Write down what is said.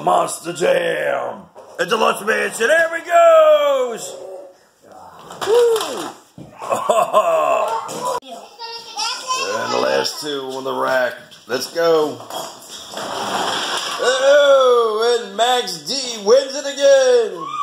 Monster Jam. It's the Lutz Mansion. There we goes. Woo. And the last two on the rack. Let's go. Oh, and Max D wins it again.